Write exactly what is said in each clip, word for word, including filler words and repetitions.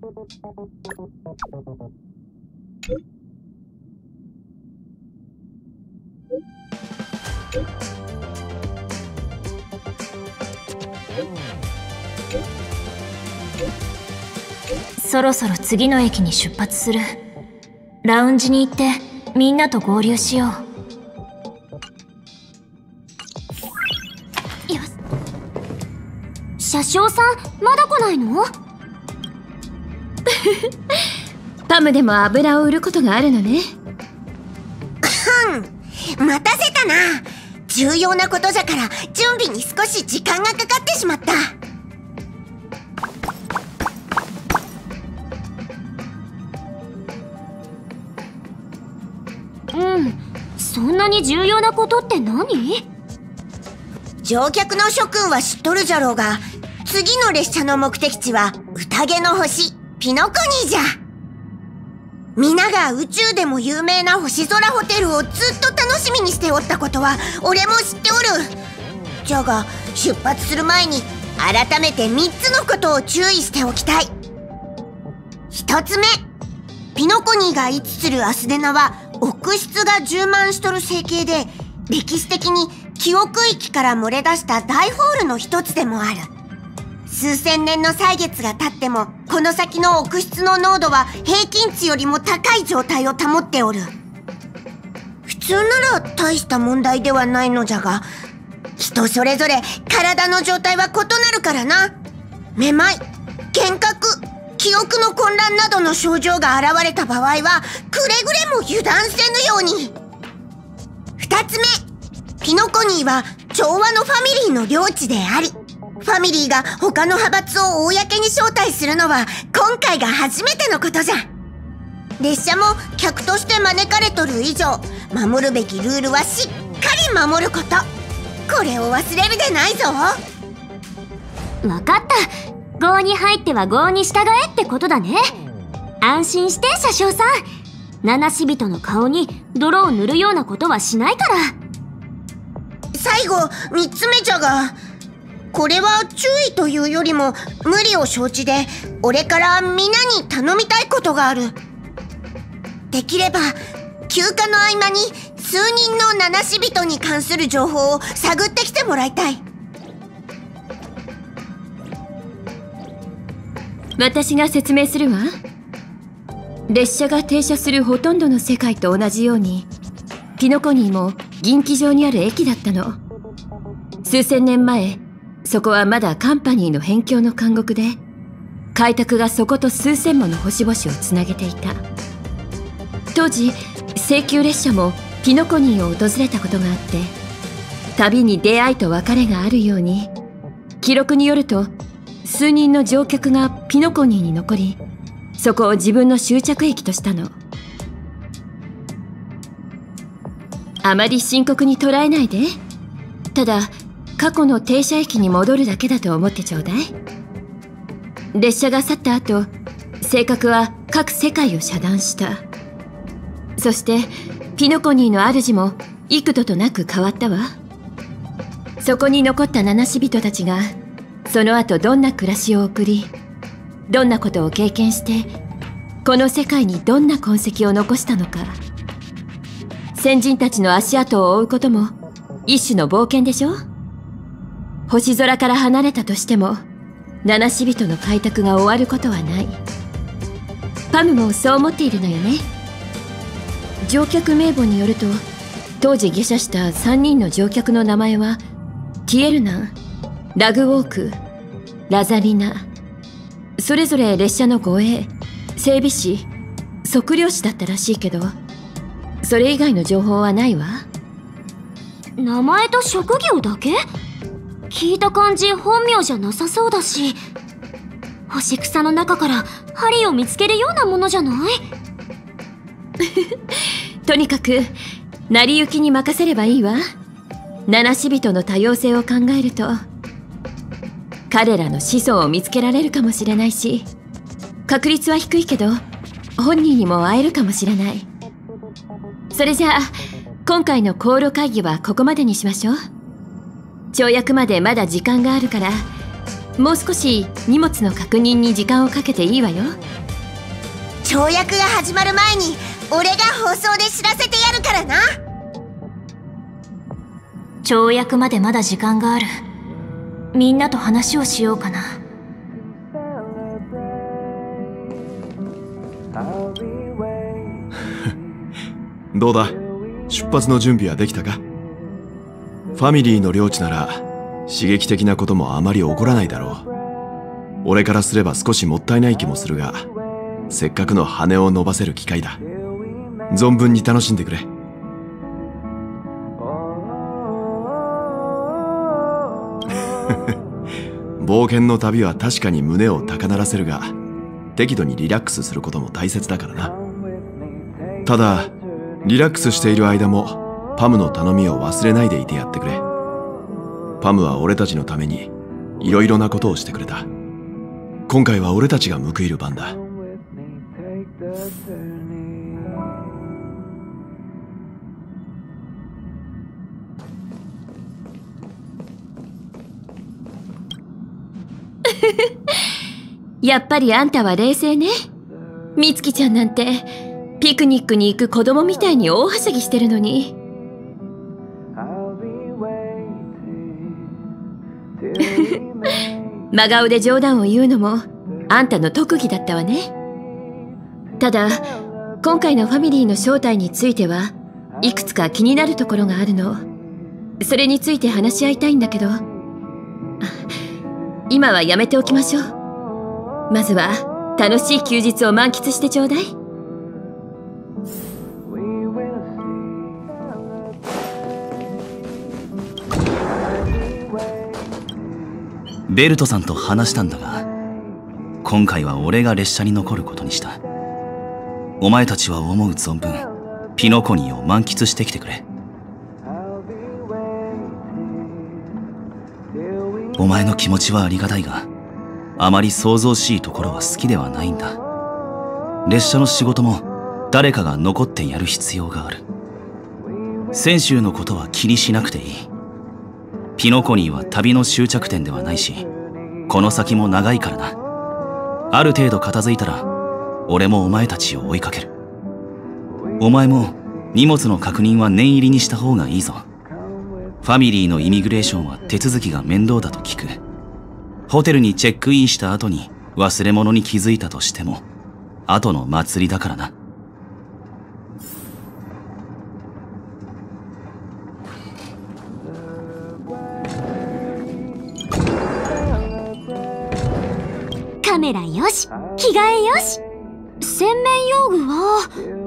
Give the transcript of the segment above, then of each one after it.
そろそろ次の駅に出発する。ラウンジに行ってみんなと合流しよう。よし。車掌さんまだ来ないの？ パムでも油を売ることがあるのね。 ふん、待たせたな。重要なことじゃから準備に少し時間がかかってしまった。 うん、そんなに重要なことって何？ 乗客の諸君は知っとるじゃろうが、次の列車の目的地は宴の星ピノコニーじゃ。皆が宇宙でも有名な星空ホテルをずっと楽しみにしておったことは俺も知っておる。じゃが出発する前に改めてみっつのことを注意しておきたい。ひとつめ、ピノコニーが位置するアスデナは奥室が充満しとる星系で、歴史的に記憶域から漏れ出した大ホールの一つでもある。数千年の歳月が経ってもこの先の奥室の濃度は平均値よりも高い状態を保っておる。普通なら大した問題ではないのじゃが、人それぞれ体の状態は異なるからな。めまい、幻覚、記憶の混乱などの症状が現れた場合はくれぐれも油断せぬように。二つ目、ピノコニーは調和のファミリーの領地であり、ファミリーが他の派閥を公に招待するのは今回が初めてのことじゃ。列車も客として招かれとる以上、守るべきルールはしっかり守ること。これを忘れるでないぞ。 わかった。郷に入っては郷に従えってことだね。安心して車掌さん。七死人の顔に泥を塗るようなことはしないから。 最後三つ目じゃが、これは注意というよりも無理を承知で俺からみんなに頼みたいことがある。できれば休暇の合間に数人の七死人に関する情報を探ってきてもらいたい。 私が説明するわ。列車が停車するほとんどの世界と同じように、ピノコニーも銀機上にある駅だったの。数千年前、そこはまだカンパニーの辺境の監獄で、開拓がそこと数千もの星々をつなげていた。当時星級列車もピノコニーを訪れたことがあって、旅に出会いと別れがあるように、記録によると数人の乗客がピノコニーに残り、そこを自分の終着駅としたの。あまり深刻に捉えないで。ただ過去の停車駅に戻るだけだと思ってちょうだい。列車が去った後、性格は各世界を遮断した。そしてピノコニーの主も幾度となく変わったわ。そこに残った七死人たちがその後どんな暮らしを送り、どんなことを経験してこの世界にどんな痕跡を残したのか。先人たちの足跡を追うことも一種の冒険でしょ。星空から離れたとしても七死人の開拓が終わることはない。パムもそう思っているのよね。乗客名簿によると、当時下車したさんにんの乗客の名前はティエルナン、ラグウォーク、ラザリナ。それぞれ列車の護衛、整備士、測量士だったらしいけど、それ以外の情報はないわ。 名前と職業だけ？聞いた感じ本名じゃなさそうだし、星草の中から針を見つけるようなものじゃない？ とにかく成り行きに任せればいいわ。七死人の多様性を考えると、彼らの子孫を見つけられるかもしれないし、確率は低いけど本人にも会えるかもしれない。それじゃあ今回の航路会議はここまでにしましょう。跳躍までまだ時間があるから、 もう少し荷物の確認に時間をかけていいわよ。 跳躍が始まる前に俺が放送で知らせてやるからな。 跳躍までまだ時間がある。みんなと話をしようかな。 どうだ、出発の準備はできたか？ファミリーの領地なら刺激的なこともあまり起こらないだろう。俺からすれば少しもったいない気もするが、せっかくの羽を伸ばせる機会だ。存分に楽しんでくれ。冒険の旅は確かに胸を高鳴らせるが、適度にリラックスすることも大切だからな。ただリラックスしている間もパムの頼みを忘れないでいてやってくれ。パムは俺たちのためにいろいろなことをしてくれた。今回は俺たちが報いる番だ。 やっぱりあんたは冷静ね。みつきちゃんなんてピクニックに行く子供みたいに大はしゃぎしてるのに。真顔で冗談を言うのもあんたの特技だったわね。ただ今回のファミリーの正体についてはいくつか気になるところがあるの。それについて話し合いたいんだけど、今はやめておきましょう。まずは楽しい休日を満喫してちょうだい。 ベルトさんと話したんだが、今回は俺が列車に残ることにした。お前たちは思う存分ピノコニーを満喫してきてくれ。お前の気持ちはありがたいが、あまり騒々しいところは好きではないんだ。列車の仕事も誰かが残ってやる必要がある。先週のことは気にしなくていい。ピノコニーは旅の終着点ではないし、この先も長いからな。ある程度片付いたら俺もお前たちを追いかける。お前も荷物の確認は念入りにした方がいいぞ。ファミリーのイミグレーションは手続きが面倒だと聞く。ホテルにチェックインした後に忘れ物に気づいたとしても後の祭りだからな。 カメラよし、着替えよし。洗面用具は、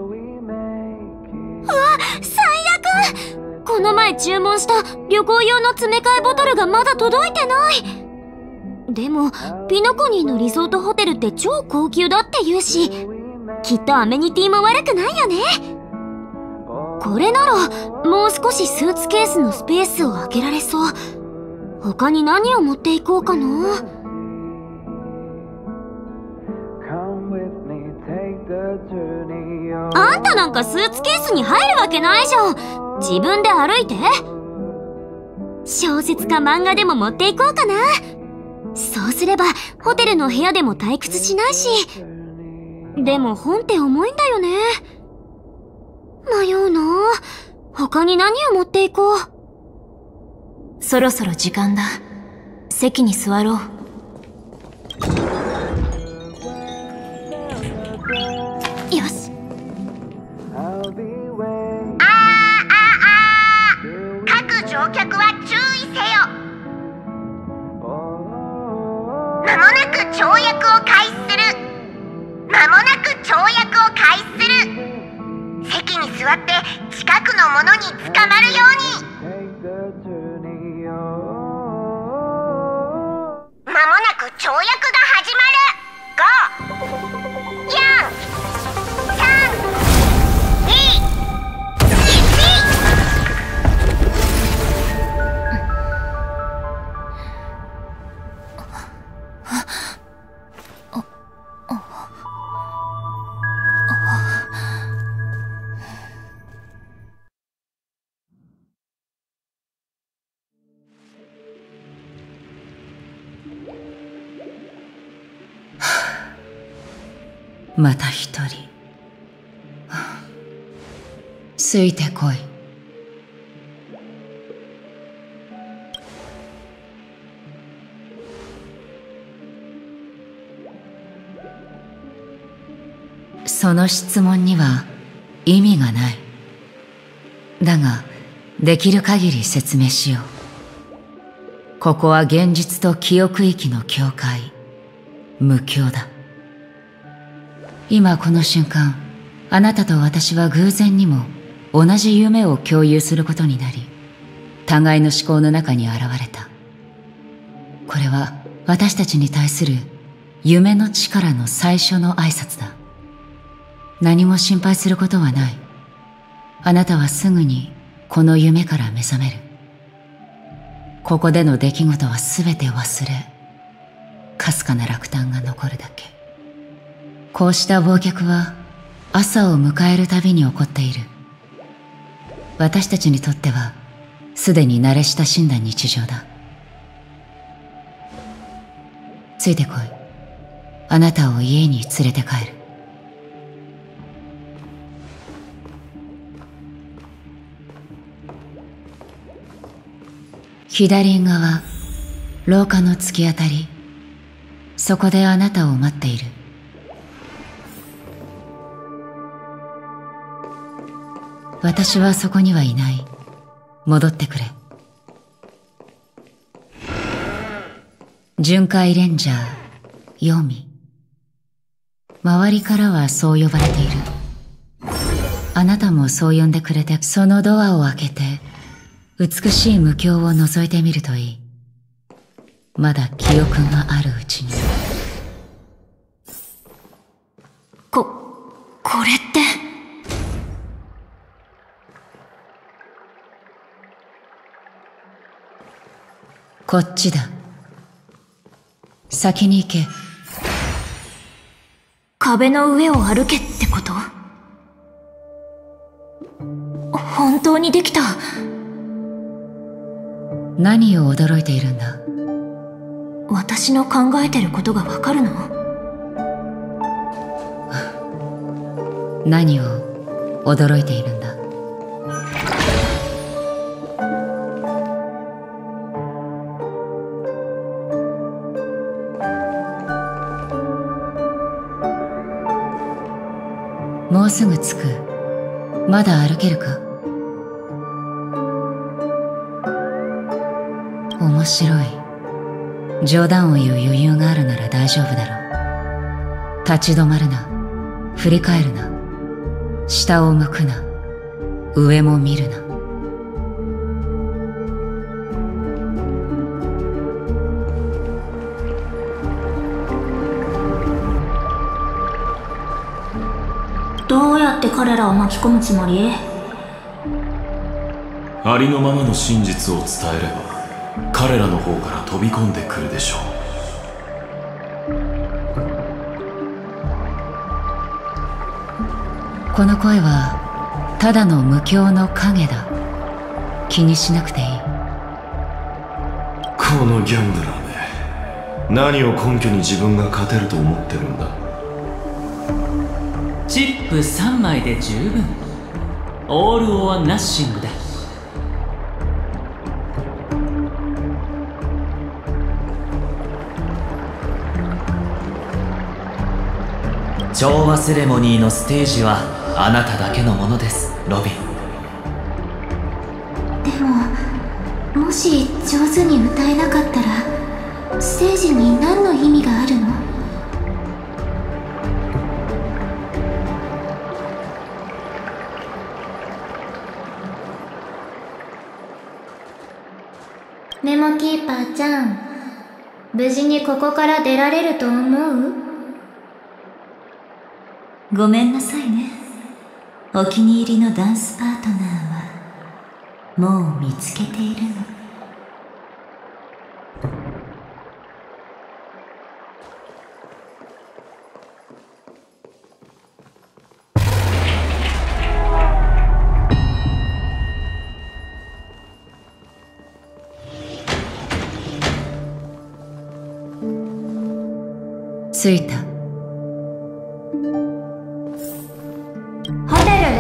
うわ、最悪。この前注文した旅行用の詰め替えボトルがまだ届いてない。でもピノコニーのリゾートホテルって超高級だって言うし、きっとアメニティも悪くないよね。これならもう少しスーツケースのスペースを空けられそう。他に何を持っていこうかな。あんたなんかスーツケースに入るわけないじゃん。自分で歩いて。小説か漫画でも持っていこうかな。そうすればホテルの部屋でも退屈しないし。でも本って重いんだよね。迷うな。他に何を持っていこう。そろそろ時間だ。席に座ろう。よし。 あーあーあー、各乗客は注意せよ。間もなく跳躍を開始する。間もなく跳躍を開始する。席に座って近くのものにつかまるように。間もなく跳躍が始まる。ご、よん、さん、に、いち。 また一人。ついてこい。その質問には意味がない。だが、できる限り説明しよう。ここは現実と記憶域の境界、無境だ。今この瞬間、あなたと私は偶然にも同じ夢を共有することになり、互いの思考の中に現れた。これは私たちに対する夢の力の最初の挨拶だ。何も心配することはない。あなたはすぐにこの夢から目覚める。ここでの出来事は全て忘れ、かすかな落胆が残るだけ。こうした忘却は朝を迎えるたびに起こっている。私たちにとってはすでに慣れ親しんだ日常だ。ついてこい。あなたを家に連れて帰る。左側、廊下の突き当たり。そこであなたを待っている。私はそこにはいない。戻ってくれ。巡回レンジャー、ヨミ。周りからはそう呼ばれている。あなたもそう呼んでくれて、そのドアを開けて、美しい無境を覗いてみるといい。まだ記憶があるうちに。 こ、これって。 こっちだ。先に行け。 壁の上を歩けってこと？本当にできた。 何を驚いているんだ？ 私の考えてることがわかるの？ 何を驚いているんだ？もうすぐ着く。まだ歩けるか？面白い。冗談を言う余裕があるなら大丈夫だろう。立ち止まるな。振り返るな。下を向くな。上も見るな。 どうやって彼らを巻き込むつもり？ ありのままの真実を伝えれば彼らの方から飛び込んでくるでしょう。 この声はただの無境の影だ。気にしなくていい。 このギャンブラーめ、何を根拠に自分が勝てると思ってるんだ。 チップさんまいで十分。オール・オア・ナッシングだ。調和セレモニーのステージはあなただけのものです、ロビン。 でも、もし上手に歌えなかったらステージに何の意味があるの？ メモキーパーちゃん、無事にここから出られると思う？ ごめんなさいね。お気に入りのダンスパートナーはもう見つけているの。 着いた。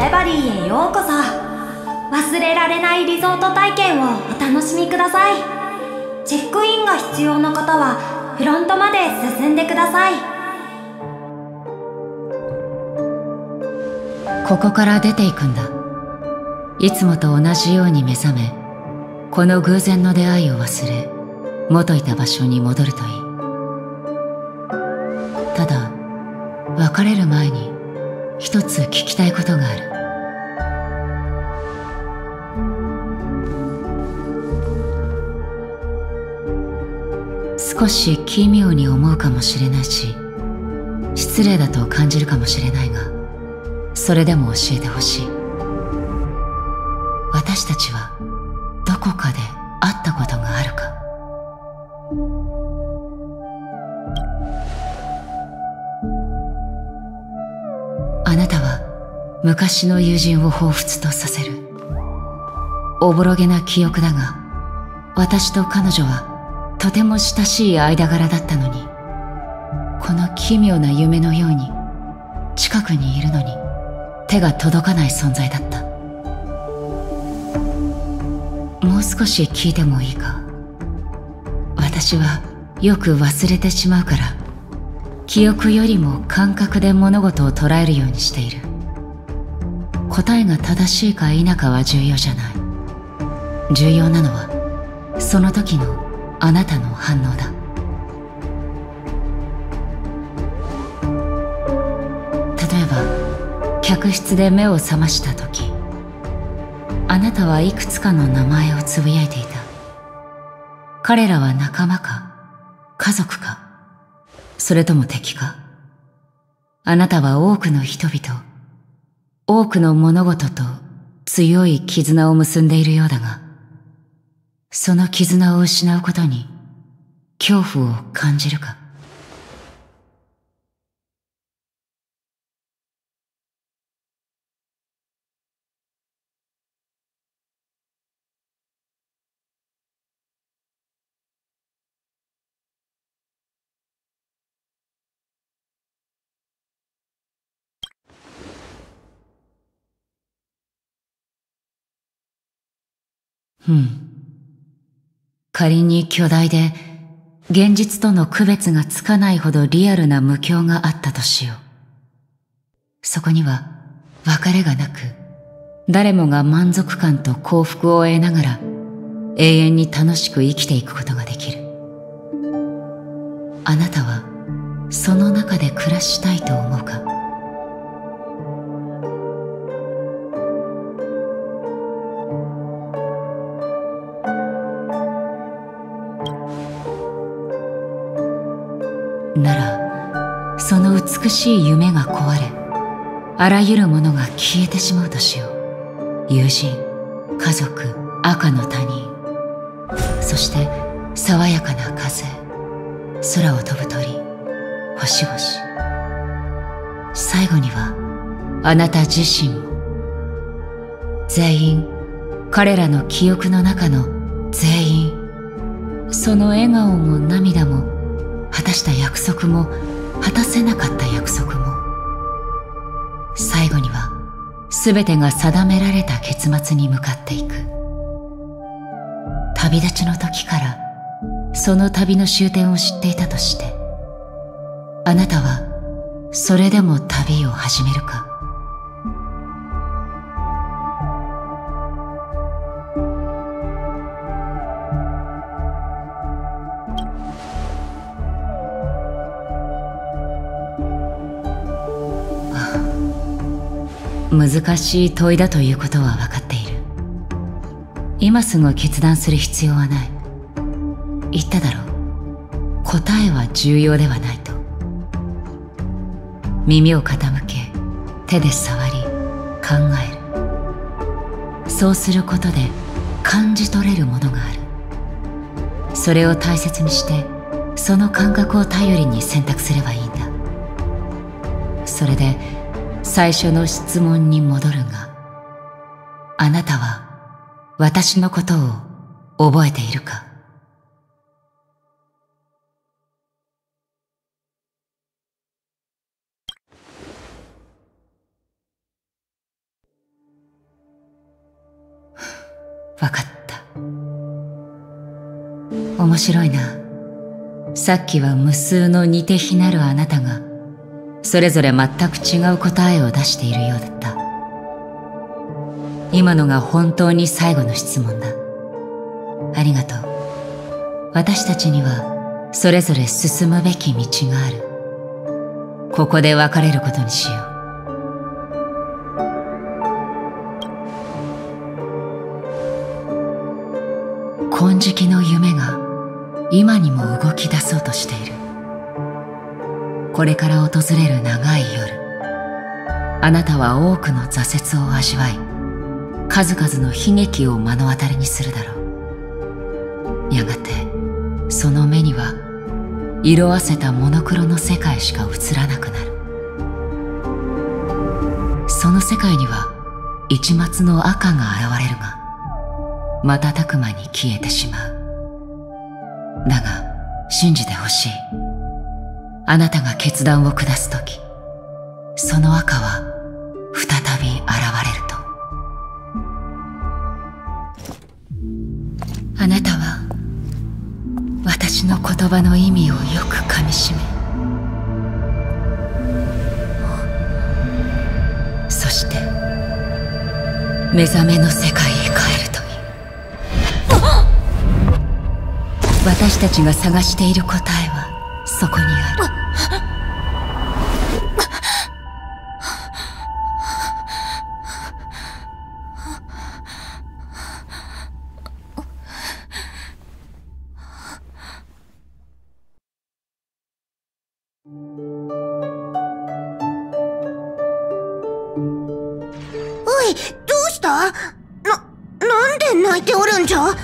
エバリーへようこそ。忘れられないリゾート体験をお楽しみください。チェックインが必要な方はフロントまで進んでください。 ここから出ていくんだ。いつもと同じように目覚め、この偶然の出会いを忘れ、元いた場所に戻るといい。ただ、別れる前に一つ聞きたいことがある。少し奇妙に思うかもしれないし、失礼だと感じるかもしれないが、それでも教えてほしい。私たちはどこかで会ったことがあるか。あなたは昔の友人を彷彿とさせる。おぼろげな記憶だが、私と彼女はとても親しい間柄だったのに、この奇妙な夢のように近くにいるのに手が届かない存在だった。もう少し聞いてもいいか。私はよく忘れてしまうから、記憶よりも感覚で物事を捉えるようにしている。答えが正しいか否かは重要じゃない。重要なのはその時のあなたの反応だ。例えば客室で目を覚ました時、あなたはいくつかの名前をつぶやいていた。彼らは仲間か家族か、それとも敵か。あなたは多くの人々、多くの物事と強い絆を結んでいるようだが、その絆を失うことに恐怖を感じるか。うん。仮に巨大で現実との区別がつかないほどリアルな無境があったとしよう。そこには別れがなく、誰もが満足感と幸福を得ながら永遠に楽しく生きていくことができる。あなたはその中で暮らしたいと思うか。なら、その美しい夢が壊れ、あらゆるものが消えてしまうとしよう。友人、家族、赤の他人、そして爽やかな風、空を飛ぶ鳥、星々。最後にはあなた自身も。全員、彼らの記憶の中の全員、その笑顔も涙も、果たした約束も果たせなかった約束も、最後には全てが定められた結末に向かっていく。旅立ちの時からその旅の終点を知っていたとして、あなたはそれでも旅を始めるか。難しい問いだということは分かっている。今すぐ決断する必要はない。言っただろう。答えは重要ではないと。耳を傾け、手で触り、考える。そうすることで感じ取れるものがある。それを大切にして、その感覚を頼りに選択すればいいんだ。それで最初の質問に戻るが、あなたは私のことを覚えているか。 わかった。面白いな。さっきは無数の似て非なるあなたが、それぞれ全く違う答えを出しているようだった。今のが本当に最後の質問だ。ありがとう。私たちにはそれぞれ進むべき道がある。ここで別れることにしよう。金色の夢が今にも動き出そうとしている。これから訪れる長い夜、あなたは多くの挫折を味わい、数々の悲劇を目の当たりにするだろう。やがてその目には色あせたモノクロの世界しか映らなくなる。その世界には一抹の赤が現れるが、瞬く間に消えてしまう。だが信じてほしい。あなたが決断を下すとき、その赤は再び現れると。あなたは私の言葉の意味をよくかみしめ、そして目覚めの世界へ帰るといい。私たちが探している答えはそこにある。 おい、どうした？な、なんで泣いておるんじゃ？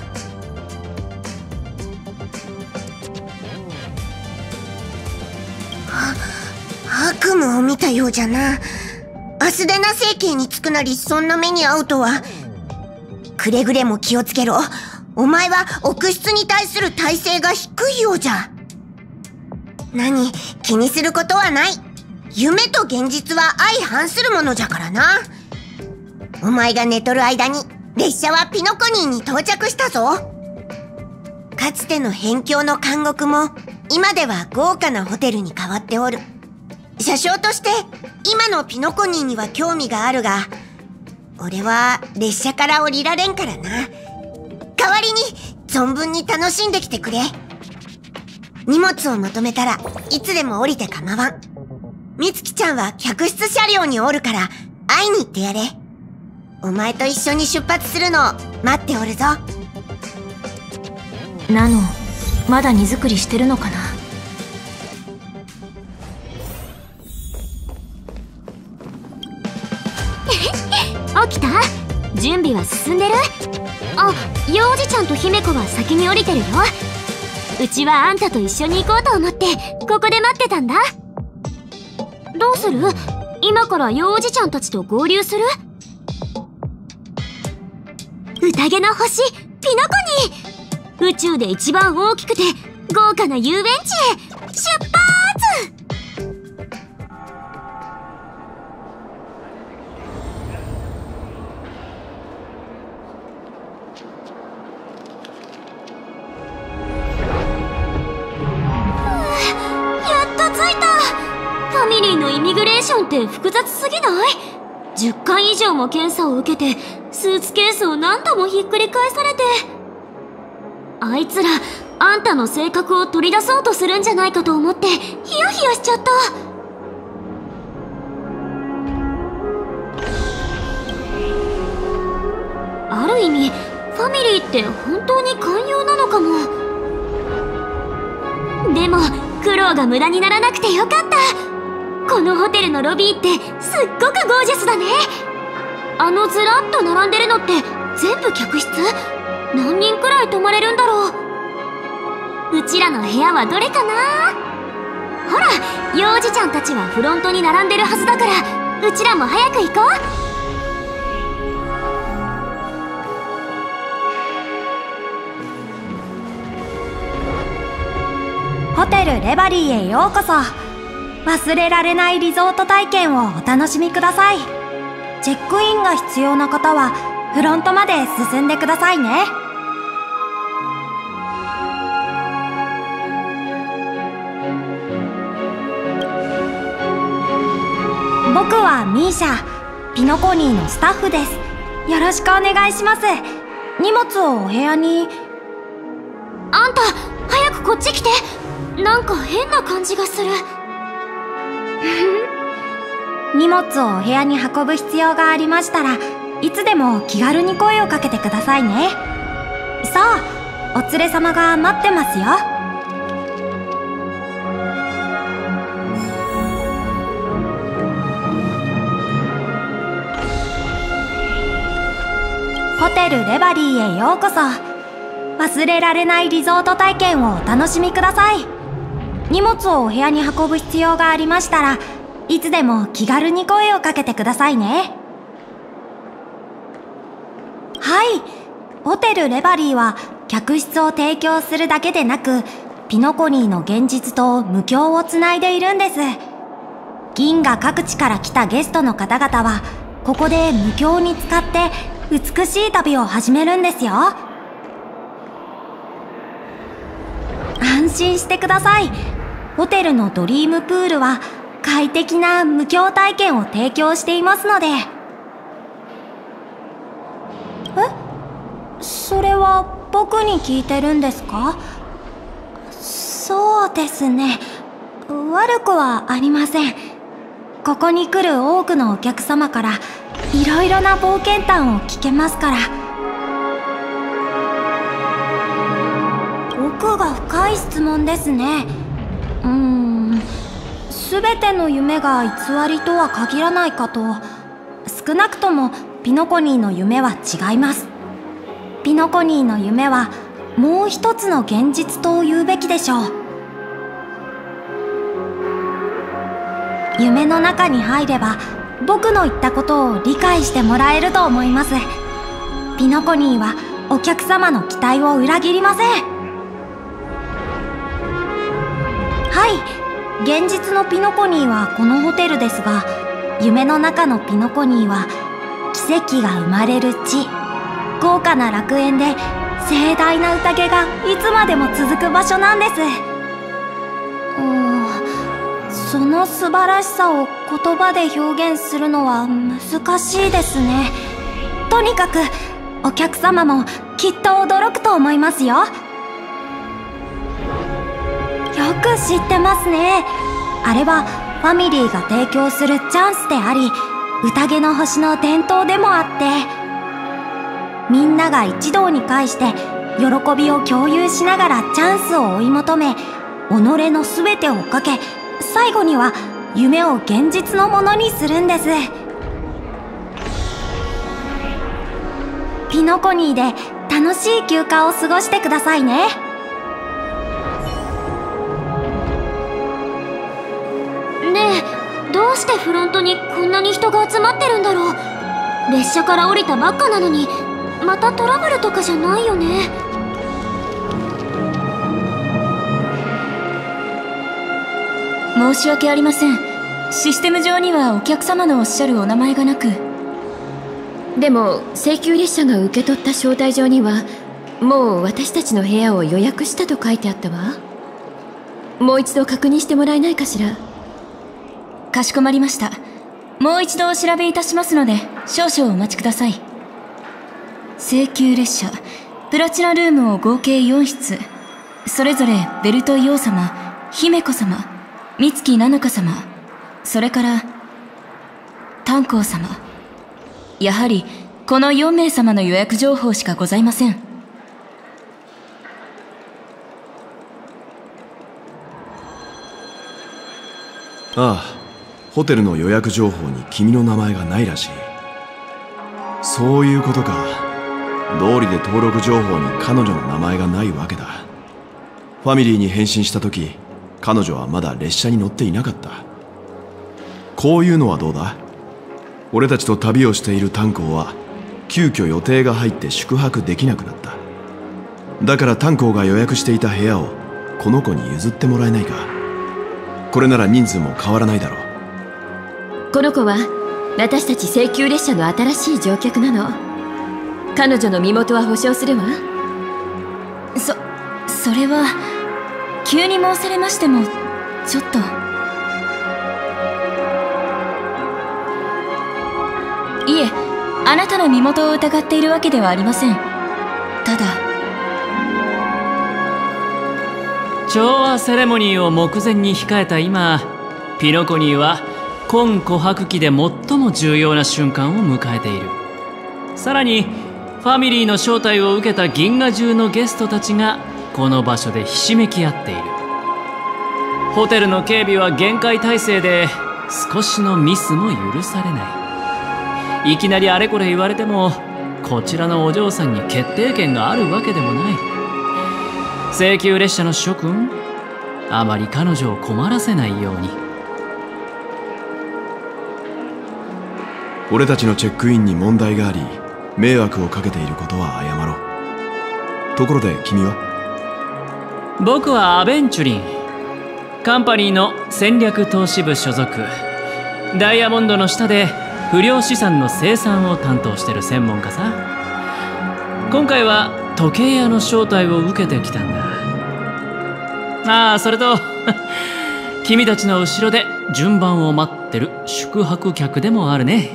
悪夢を見たようじゃな。アスデナ星系に着くなりそんな目に遭うとは。くれぐれも気をつけろ。お前は臆室に対する耐性が低いようじゃ。何、気にすることはない。夢と現実は相反するものじゃからな。お前が寝とる間に列車はピノコニーに到着したぞ。かつての辺境の監獄も今では豪華なホテルに変わっておる。車掌として今のピノコニーには興味があるが、俺は列車から降りられんからな。代わりに存分に楽しんできてくれ。荷物をまとめたらいつでも降りて構わん。みつきちゃんは客室車両におるから会いに行ってやれ。お前と一緒に出発するのを待っておるぞ。 ナノ、まだ荷造りしてるのかな。 起きた？準備は進んでる？あ、幼児ちゃんと姫子は先に降りてるよ。うちはあんたと一緒に行こうと思ってここで待ってたんだ。どうする？今から幼児ちゃんたちと合流する？宴の星ピノコニー、宇宙で一番大きくて豪華な遊園地へ出発！ファミリーのイミグレーションって複雑すぎない？じゅっかい以上も検査を受けてスーツケースを何度もひっくり返されて、あいつらあんたの性格を取り出そうとするんじゃないかと思ってヒヤヒヤしちゃった。ある意味ファミリーって本当に寛容なのかも。でも苦労が無駄にならなくてよかった。このホテルのロビーってすっごくゴージャスだね。あのずらっと並んでるのって全部客室？何人くらい泊まれるんだろう。うちらの部屋はどれかな？ほら、幼児ちゃんたちはフロントに並んでるはずだから、うちらも早く行こう。 ホテルレバリーへようこそ。忘れられないリゾート体験をお楽しみください。チェックインが必要な方はフロントまで進んでくださいね。僕はミーシャ、ピノコニーのスタッフです。よろしくお願いします。荷物をお部屋に。 あんた、早くこっち来て。なんか変な感じがする。 荷物をお部屋に運ぶ必要がありましたらいつでも気軽に声をかけてくださいね。さあ、お連れ様が待ってますよ。ホテルレバリーへようこそ。忘れられないリゾート体験をお楽しみください。荷物をお部屋に運ぶ必要がありましたらいつでも気軽に声をかけてくださいね。はい、ホテルレバリーは客室を提供するだけでなくピノコニーの現実と無境をつないでいるんです。銀河各地から来たゲストの方々はここで無境に使って美しい旅を始めるんですよ。安心してください。ホテルのドリームプールは快適な無境体験を提供していますので。え？それは僕に聞いてるんですか？そうですね。悪くはありません。ここに来る多くのお客様からいろいろな冒険談を聞けますから。奥が深い質問ですね。うーん、全ての夢が偽りとは限らないかと。少なくともピノコニーの夢は違います。ピノコニーの夢はもう一つの現実と言うべきでしょう。夢の中に入れば僕の言ったことを理解してもらえると思います。ピノコニーはお客様の期待を裏切りません。はい、現実のピノコニーはこのホテルですが、夢の中のピノコニーは奇跡が生まれる地、豪華な楽園で盛大な宴がいつまでも続く場所なんです。うーん、その素晴らしさを言葉で表現するのは難しいですね。とにかくお客様もきっと驚くと思いますよ。よく知ってますね。あれはファミリーが提供するチャンスであり、宴の星の伝統でもあって、みんなが一堂に会して喜びを共有しながらチャンスを追い求め、己の全てをかけ、最後には夢を現実のものにするんです。ピノコニーで楽しい休暇を過ごしてくださいね。 ねえ、どうしてフロントにこんなに人が集まってるんだろう。列車から降りたばっかなのに、またトラブルとかじゃないよね。 申し訳ありません。システム上にはお客様のおっしゃるお名前がなく。でも請求列車が受け取った招待状にはもう私たちの部屋を予約したと書いてあったわ。もう一度確認してもらえないかしら。かしこまりました。もう一度お調べいたしますので少々お待ちください。請求列車プラチナルームを合計よん室、それぞれベルトイ王様、姫子様、美月七香様、それから炭鉱様。やはりこのよん名様の予約情報しかございません。 ああ、ホテルの予約情報に君の名前がないらしい。そういうことか。道理で登録情報に彼女の名前がないわけだ。ファミリーに返信した時、彼女はまだ列車に乗っていなかった。こういうのはどうだ？俺たちと旅をしている炭鉱は急遽予定が入って宿泊できなくなった。だから炭鉱が予約していた部屋をこの子に譲ってもらえないか。これなら人数も変わらないだろう。 この子は私たち請求列車の新しい乗客なの。 彼女の身元は保証するわ。 そそれは急に申されましてもちょっと。いえ、あなたの身元を疑っているわけではありません。ただ調和セレモニーを目前に控えた今、ピノコニーは今琥珀期で最も重要な瞬間を迎えている。さらにファミリーの招待を受けた銀河中のゲストたちがこの場所でひしめき合っている。ホテルの警備は厳戒態勢で少しのミスも許されない。いきなりあれこれ言われてもこちらのお嬢さんに決定権があるわけでもない。請求列車の諸君、あまり彼女を困らせないように。 俺たちのチェックインに問題があり迷惑をかけていることは謝ろう。ところで君は？ 僕はアベンチュリン、カンパニーの戦略投資部所属。ダイヤモンドの下で不良資産の生産を担当してる専門家さ。今回は時計屋の招待を受けてきたんだ。ああ、それと君たちの後ろで順番を待ってる宿泊客でもあるね。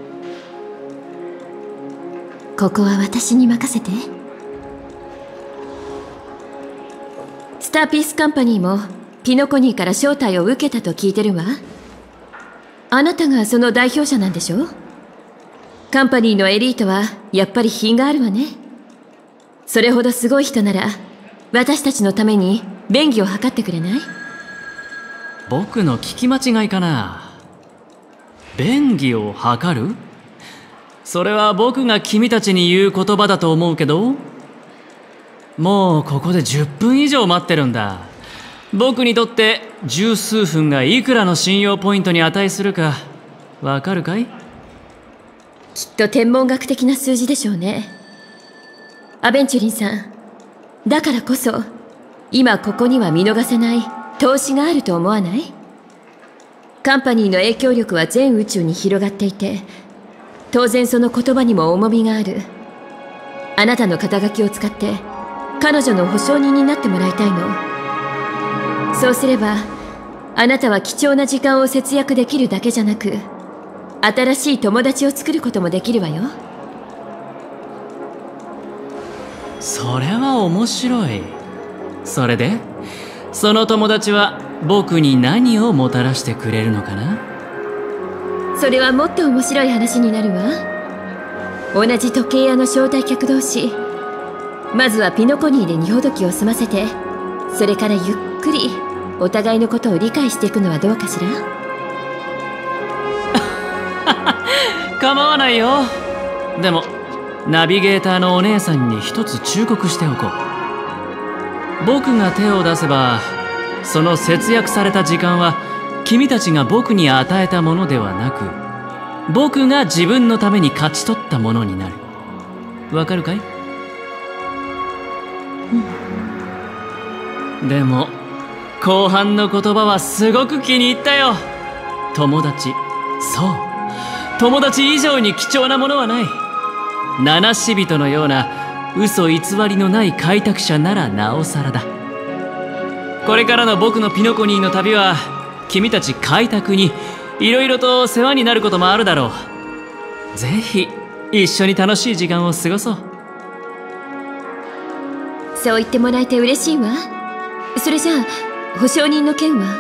ここは私に任せて。スターピースカンパニーもピノコニーから招待を受けたと聞いてるわ。あなたがその代表者なんでしょ？カンパニーのエリートはやっぱり品があるわね。それほどすごい人なら私たちのために便宜を図ってくれない？ 僕の聞き間違いかな。便宜を図る？それは僕が君たちに言う言葉だと思うけど。もうここでじゅっぷん以上待ってるんだ。僕にとって十数分がいくらの信用ポイントに値するかわかるかい？ きっと天文学的な数字でしょうね。アベンチュリンさん、だからこそ今ここには見逃せない投資があると思わない？カンパニーの影響力は全宇宙に広がっていて、当然その言葉にも重みがある。あなたの肩書きを使って彼女の保証人になってもらいたいの。そうすればあなたは貴重な時間を節約できるだけじゃなく、新しい友達を作ることもできるわよ。 それは面白い。それでその友達は僕に何をもたらしてくれるのかな？ それはもっと面白い話になるわ。同じ時計屋の招待客同士、まずはピノコニーで荷ほどきを済ませて、それからゆっくりお互いのことを理解していくのはどうかしら？ 構わないよ。でもナビゲーターのお姉さんに一つ忠告しておこう。僕が手を出せばその節約された時間は君たちが僕に与えたものではなく、僕が自分のために勝ち取ったものになる。わかるかい？うん、でも後半の言葉はすごく気に入ったよ。友達、そう友達以上に貴重なものはない。七死人のような嘘偽りのない開拓者ならなおさらだ。これからの僕のピノコニーの旅は君たち開拓にいろいろと世話になることもあるだろう。ぜひ一緒に楽しい時間を過ごそう。 そう言ってもらえて嬉しいわ。それじゃあ保証人の件は？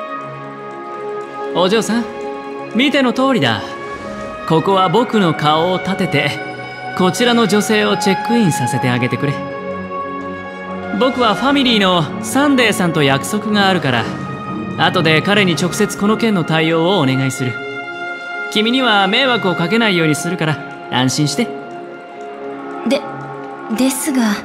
お嬢さん、見ての通りだ。ここは僕の顔を立ててこちらの女性をチェックインさせてあげてくれ。僕はファミリーのサンデーさんと約束があるから、後で彼に直接この件の対応をお願いする。君には迷惑をかけないようにするから安心して。 で、ですが。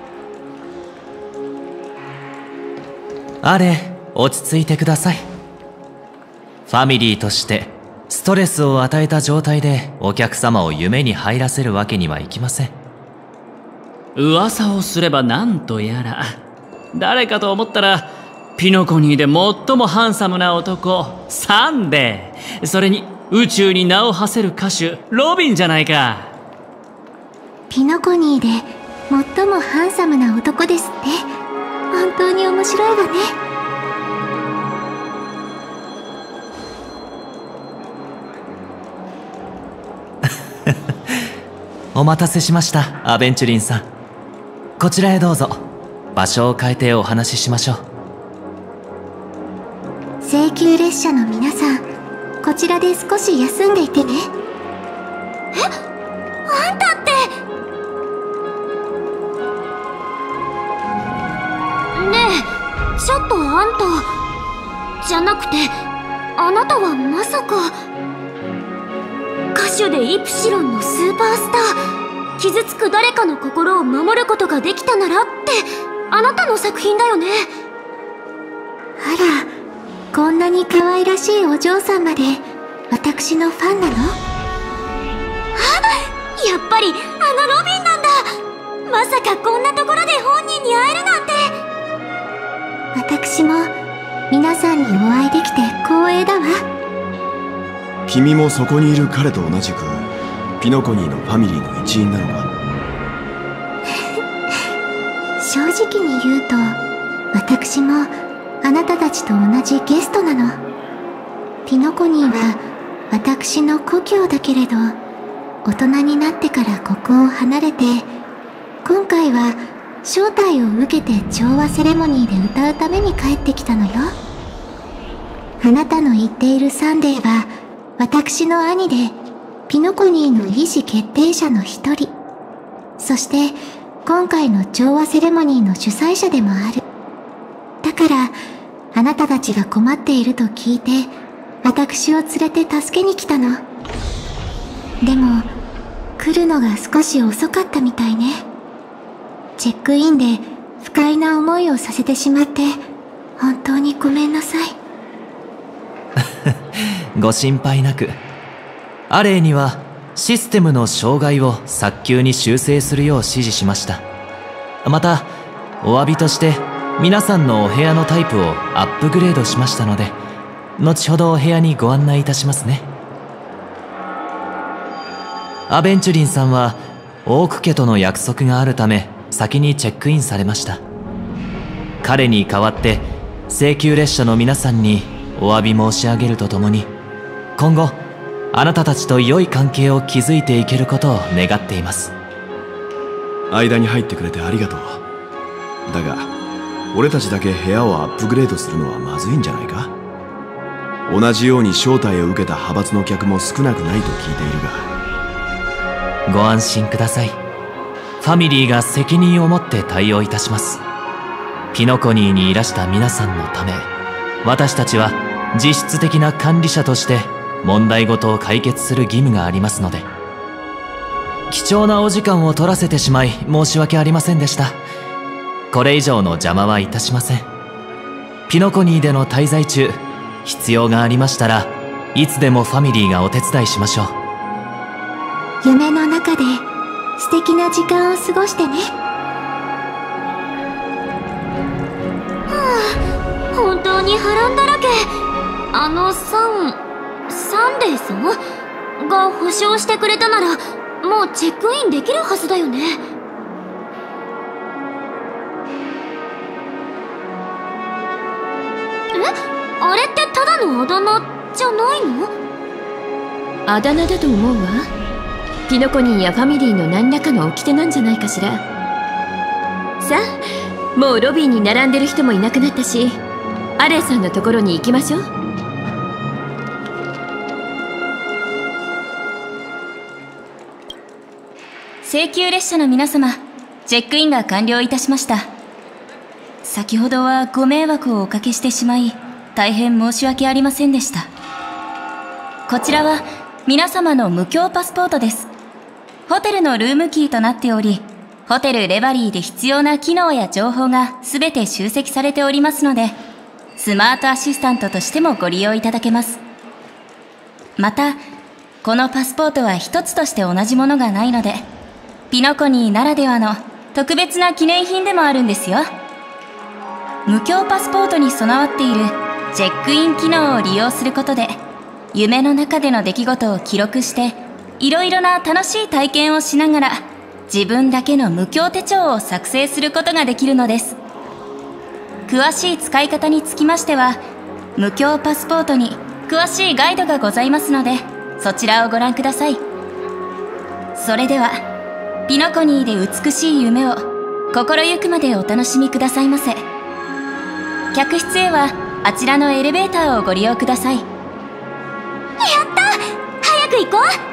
あれ、落ち着いてください。ファミリーとしてストレスを与えた状態でお客様を夢に入らせるわけにはいきません。 噂をすればなんとやら。誰かと思ったらピノコニーで最もハンサムな男サンデー、それに宇宙に名を馳せる歌手ロビンじゃないか。 ピノコニーで最もハンサムな男ですって。本当に面白いわね。 お待たせしました、アベンチュリンさん。こちらへどうぞ。場所を変えてお話ししましょう。 請求列車の皆さん、こちらで少し休んでいてね。 え？あんたってねえ、ちょっとあんたじゃなくて、あなたはまさか歌手でイプシロンのスーパースター、傷つく誰かの心を守ることができたならってあなたの作品だよね。 あら、こんなに可愛らしいお嬢さんまで私のファンなの？あ、 やっぱりあのロビンなんだ。まさかこんなところで本人に会えるなんて。 私も皆さんにお会いできて光栄だわ。 君もそこにいる彼と同じくピノコニーのファミリーの一員なのか？ 正直に言うと、私もあなたたちと同じゲストなの。ピノコニーは私の故郷だけれど、大人になってからここを離れて、今回は招待を受けて調和セレモニーで歌うために帰ってきたのよ。あなたの言っているサンデーは私の兄で、ピノコニーの意思決定者の一人、そして今回の調和セレモニーの主催者でもある。だからあなたたちが困っていると聞いて、私を連れて助けに来たの。でも来るのが少し遅かったみたいね。チェックインで不快な思いをさせてしまって本当にごめんなさい。 ご心配なく。アレイにはシステムの障害を早急に修正するよう指示しました。またお詫びとして皆さんのお部屋のタイプをアップグレードしましたので、後ほどお部屋にご案内いたしますね。アベンチュリンさんはオーク家との約束があるため先にチェックインされました。彼に代わって請求列車の皆さんにお詫び申し上げるとともに、今後あなたたちと良い関係を築いていけることを願っています。 間に入ってくれてありがとう。だが俺たちだけ部屋をアップグレードするのはまずいんじゃないか？同じように招待を受けた派閥の客も少なくないと聞いているが。ご安心ください。ファミリーが責任を持って対応いたします。ピノコニーにいらした皆さんのため、私たちは実質的な管理者として問題ごとを解決する義務がありますので。貴重なお時間を取らせてしまい申し訳ありませんでした。これ以上の邪魔はいたしません。ピノコニーでの滞在中、必要がありましたらいつでもファミリーがお手伝いしましょう。 夢の中で素敵な時間を過ごしてね。 はあ、本当に波乱だらけ。あのサンサンデーさんが保証してくれたならもうチェックインできるはずだよね。え、あれってただのあだ名じゃないの？ あだ名だと思うわ。ピノコニーやファミリーの何らかの掟なんじゃないかしら。さあ、もうロビーに並んでる人もいなくなったし、アレイさんのところに行きましょう。 請求列車の皆様、チェックインが完了いたしました。先ほどはご迷惑をおかけしてしまい、大変申し訳ありませんでした。こちらは皆様の無料パスポートです。ホテルのルームキーとなっており、ホテルレバリーで必要な機能や情報がすべて集積されておりますので、スマートアシスタントとしてもご利用いただけます。また、このパスポートは一つとして同じものがないので、ピノコニーならではの特別な記念品でもあるんですよ。無料パスポートに備わっているチェックイン機能を利用することで、夢の中での出来事を記録して、いろいろな楽しい体験をしながら、 自分だけの無教手帳を作成することができるのです。詳しい使い方につきましては、無教パスポートに詳しいガイドがございますので、そちらをご覧ください。それでは、ピノコニーで美しい夢を心ゆくまでお楽しみくださいませ。客室へはあちらのエレベーターをご利用ください。やった！早く行こう！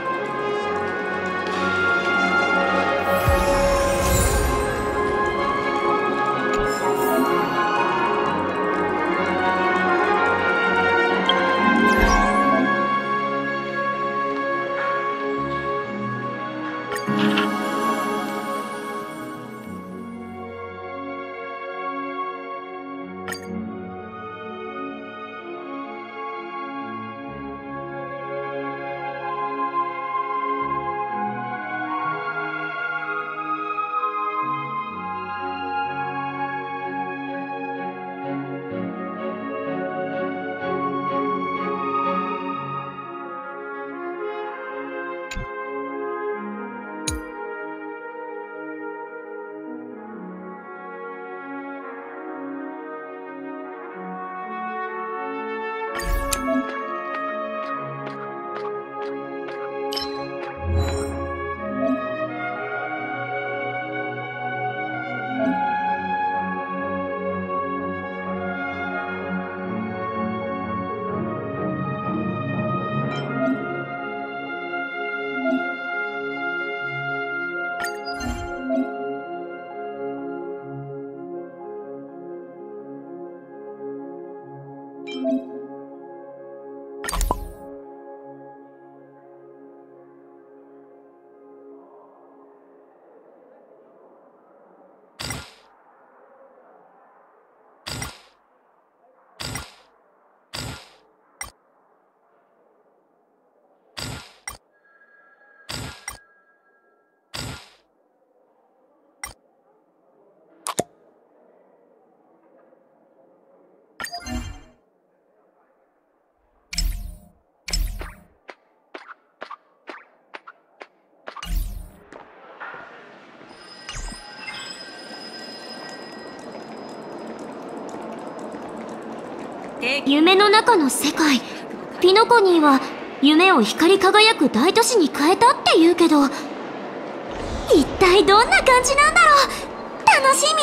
夢の中の世界、ピノコニーは夢を光り輝く大都市に変えたって言うけど、一体どんな感じなんだろう。楽しみ。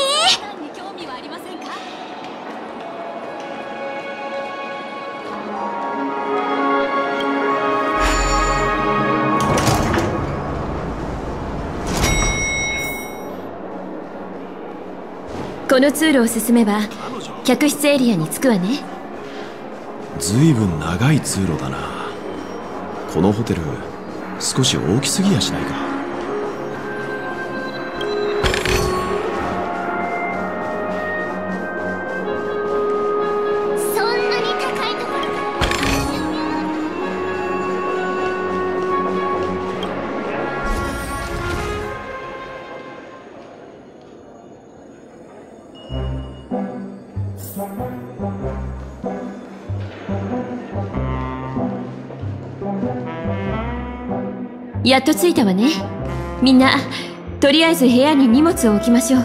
この通路を進めば客室エリアに着くわね。 ずいぶん長い通路だな。このホテル少し大きすぎやしないか。 そんなに高いところやっと着いたわね。みんなとりあえず部屋に荷物を置きましょう。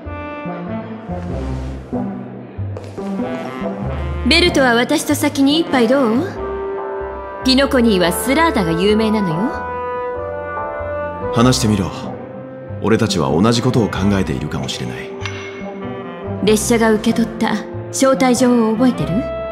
ベルトは私と先に一杯どう？ピノコニーはスラーダが有名なのよ。 話してみろ。俺たちは同じことを考えているかもしれない。 列車が受け取った招待状を覚えてる？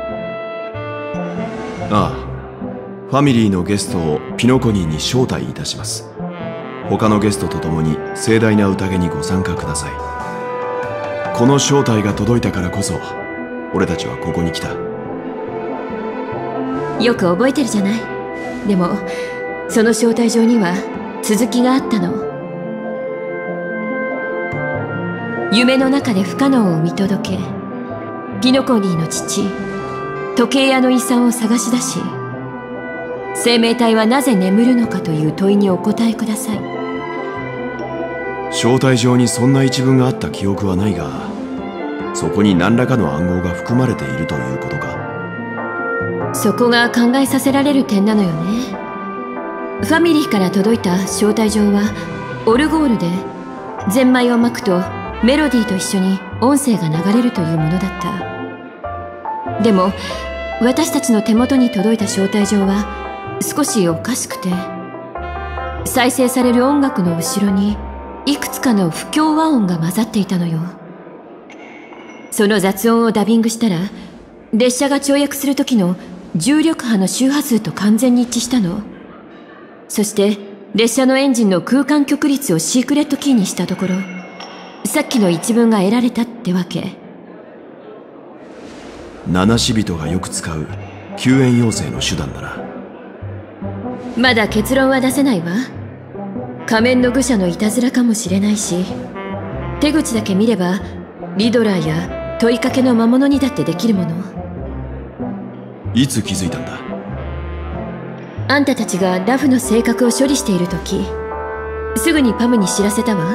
ああ、ファミリーのゲストをピノコニーに招待いたします。他のゲストと共に盛大な宴にご参加ください。この招待が届いたからこそ俺たちはここに来た。 よく覚えてるじゃない。でもその招待状には続きがあったの。夢の中で不可能を見届け、ピノコニーの父時計屋の遺産を探し出し、生命体はなぜ眠るのかという問いにお答えください。 招待状にそんな一文があった記憶はないが、そこに何らかの暗号が含まれているということか。 そこが考えさせられる点なのよね。ファミリーから届いた招待状はオルゴールでゼンマイを巻くとメロディーと一緒に音声が流れるというものだった。でも私たちの手元に届いた招待状は少しおかしくて、再生される音楽の後ろにいくつかの不協和音が混ざっていたのよ。その雑音をダビングしたら、列車が跳躍する時の重力波の周波数と完全に一致したの。そして列車のエンジンの空間曲率をシークレットキーにしたところ、さっきの一文が得られたってわけ。 七死人がよく使う救援要請の手段だな。 まだ結論は出せないわ。仮面の愚者のいたずらかもしれないし、手口だけ見ればリドラーや問いかけの魔物にだってできるもの。 いつ気づいたんだ？ あんたたちがラフの性格を処理している時、すぐにパムに知らせたわ。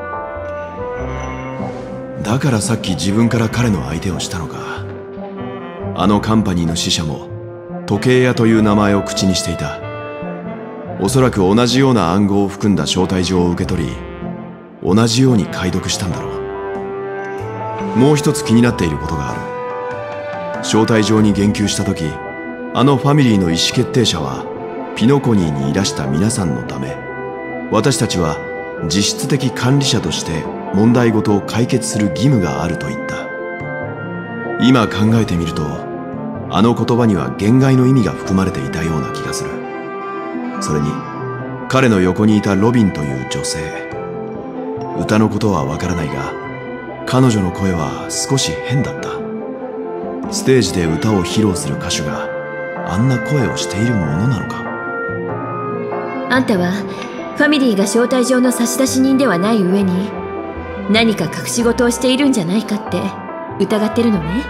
だからさっき自分から彼の相手をしたのか。あのカンパニーの使者も時計屋という名前を口にしていた。おそらく同じような暗号を含んだ招待状を受け取り、同じように解読したんだろう。もう一つ気になっていることがある。招待状に言及した時、あのファミリーの意思決定者はピノコニーにいらした皆さんのため、私たちは実質的管理者として問題ごとを解決する義務があると言った。今考えてみると、あの言葉には言外の意味が含まれていたような気がする。それに彼の横にいたロビンという女性、歌のことはわからないが彼女の声は少し変だった。ステージで歌を披露する歌手があんな声をしているものなのか。 あんたはファミリーが招待状の差出人ではない上に、何か隠し事をしているんじゃないかって疑ってるのね。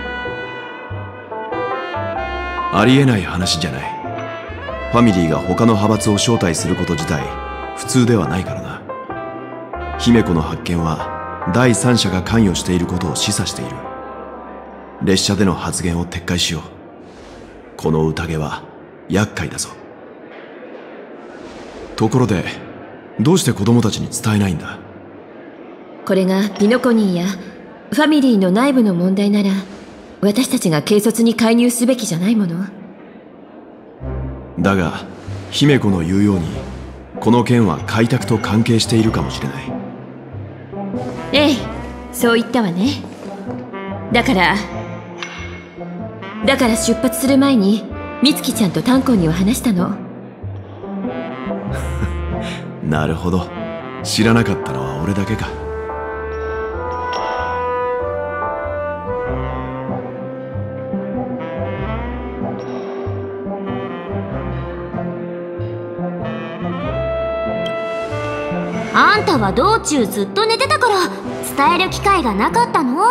ありえない話じゃない。ファミリーが他の派閥を招待すること自体普通ではないからな。姫子の発見は第三者が関与していることを示唆している。列車での発言を撤回しよう。この宴は厄介だぞ。ところでどうして子供たちに伝えないんだ？ これがピノコニーやファミリーの内部の問題なら、私たちが軽率に介入すべきじゃないもの。 だが姫子の言うようにこの件は開拓と関係しているかもしれない。 ええ、そう言ったわね。だからだから出発する前に美月ちゃんとタンコンには話したの。 なるほど、知らなかったのは俺だけか。 あんたは道中ずっと寝てたから伝える機会がなかったの？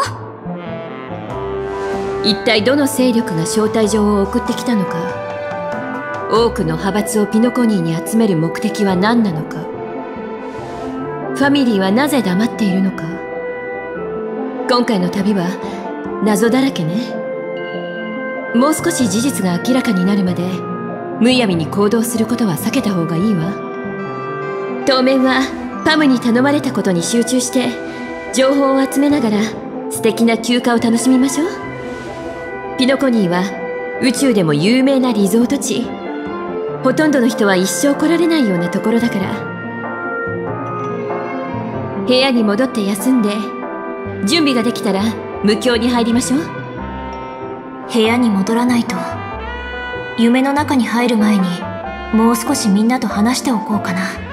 一体どの勢力が招待状を送ってきたのか、多くの派閥をピノコニーに集める目的は何なのか、ファミリーはなぜ黙っているのか。今回の旅は謎だらけね。もう少し事実が明らかになるまでむやみに行動することは避けた方がいいわ。当面はパムに頼まれたことに集中して情報を集めながら素敵な休暇を楽しみましょう。ピノコニーは宇宙でも有名なリゾート地。ほとんどの人は一生来られないようなところだから。部屋に戻って休んで、準備ができたら無教に入りましょう。 部屋に戻らないと。夢の中に入る前にもう少しみんなと話しておこうかな。